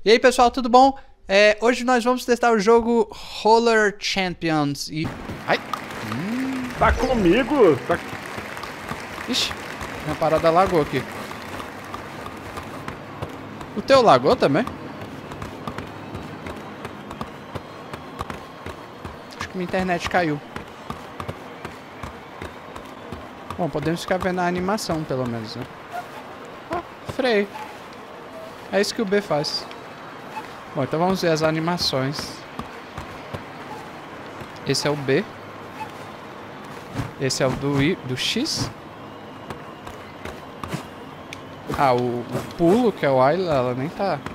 E aí pessoal, tudo bom? Hoje nós vamos testar o jogo Roller Champions e... Ai! Tá comigo? Tá... Ixi, minha parada lagou aqui. O teu lagou também? Acho que minha internet caiu. Bom, podemos ficar vendo a animação pelo menos, né? Ó, freio. É isso que o B faz. Bom, então vamos ver as animações. Esse é o B. Esse é o do X. Ah, o pulo, que é o Y, ela nem tá